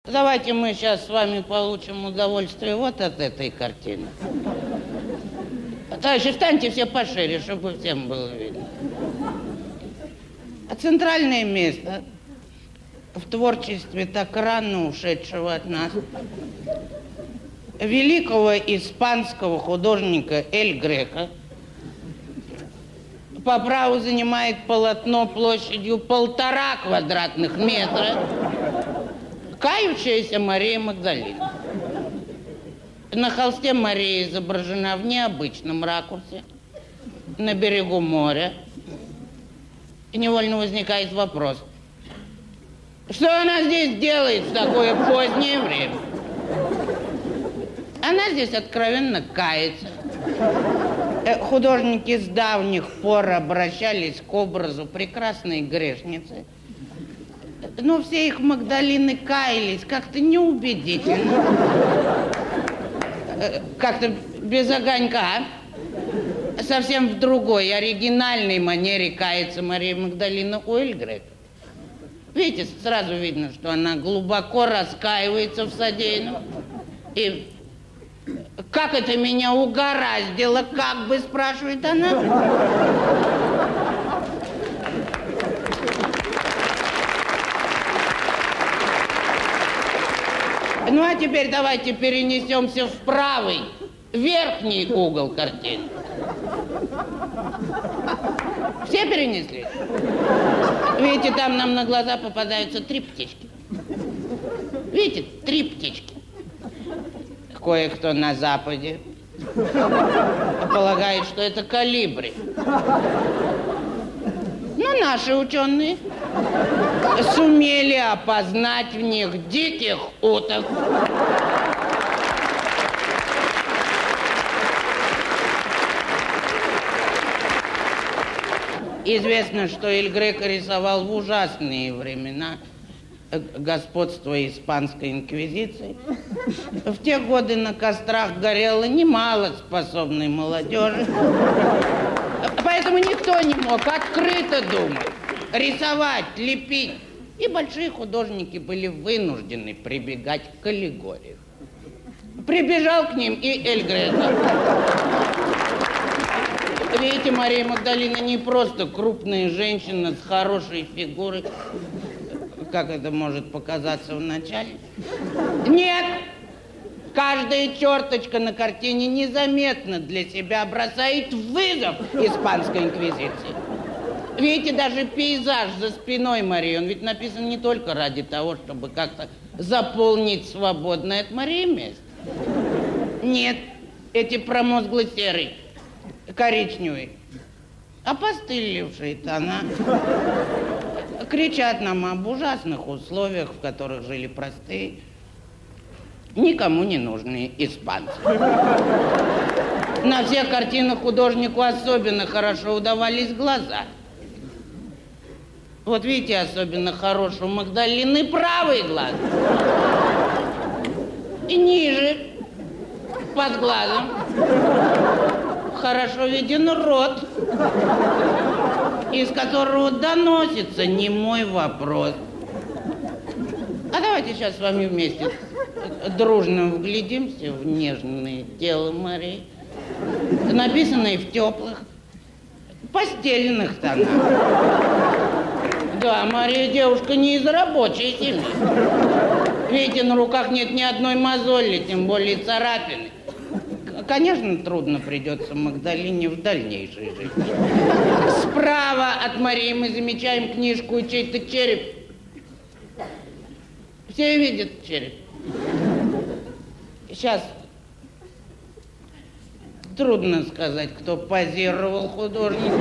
Давайте мы сейчас с вами получим удовольствие вот от этой картины. Товарищи, встаньте все пошире, чтобы всем было видно. Центральное место в творчестве так рано ушедшего от нас великого испанского художника Эль Греко по праву занимает полотно площадью 1,5 квадратных метра «Кающаяся Мария Магдалина». На холсте Мария изображена в необычном ракурсе, на берегу моря. И невольно возникает вопрос, что она здесь делает в такое позднее время? Она здесь откровенно кается. Художники с давних пор обращались к образу прекрасной грешницы. Но все их Магдалины каялись как-то неубедительно. Как-то без огонька. Совсем в другой, оригинальной манере кается Мария Магдалина у Эль Греко. Видите, сразу видно, что она глубоко раскаивается в содеянном. И как это меня угораздило, как бы, спрашивает она. Ну, а теперь давайте перенесемся в правый, верхний угол картины. Все перенесли? Видите, там нам на глаза попадаются 3 птички. Видите, 3 птички. Кое-кто на Западе полагает, что это колибри. Но наши ученые сумели опознать в них диких уток. Известно, что Эль Греко рисовал в ужасные времена господства испанской инквизиции. В те годы на кострах горело немало способной молодежи. Поэтому никто не мог открыто думать, рисовать, лепить. И большие художники были вынуждены прибегать к аллегориям. Прибежал к ним и Эль Греко. Видите, Мария Магдалина не просто крупная женщина с хорошей фигурой, как это может показаться вначале. Нет! Каждая черточка на картине незаметно для себя бросает вызов испанской инквизиции. Видите, даже пейзаж за спиной Марии, он ведь написан не только ради того, чтобы как-то заполнить свободное от Марии место. Нет, эти промозгло-серые, коричневые, опостылевшие тона кричат нам об ужасных условиях, в которых жили простые, никому не нужные испанцы. На всех картинах художнику особенно хорошо удавались глаза. Вот видите, особенно хорош у Магдалины правый глаз. И ниже, под глазом, хорошо виден рот, из которого доносится немой вопрос. А давайте сейчас с вами вместе дружно вглядимся в нежное тело Марии, написанное в теплых постельных тонах. Да, Мария девушка не из рабочей семьи. Видите, на руках нет ни одной мозоли, тем более царапины. Конечно, трудно придется Магдалине в дальнейшей жизни. Справа от Марии мы замечаем книжку и чей-то череп. Все видят череп. Сейчас трудно сказать, кто позировал художнику.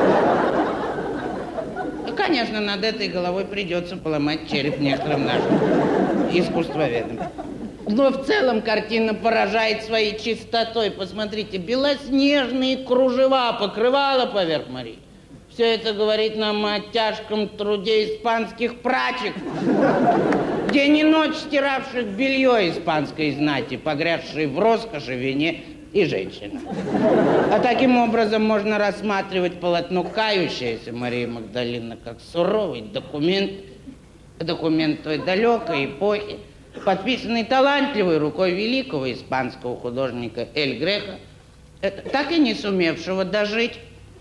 Конечно, над этой головой придется поломать череп некоторым нашим искусствоведам. Но в целом картина поражает своей чистотой. Посмотрите, белоснежные кружева покрывала поверх Марии. Все это говорит нам о тяжком труде испанских прачек, день и ночь стиравших белье испанской знати, погрязшей в роскоши, вине и женщинах. А таким образом можно рассматривать полотно «Кающаяся Мария Магдалина» как суровый документ той далекой эпохи, подписанный талантливой рукой великого испанского художника Эль Греко, так и не сумевшего дожить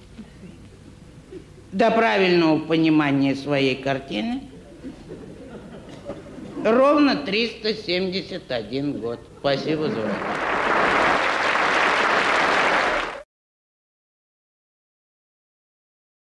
до правильного понимания своей картины, ровно 371 год. Спасибо за внимание.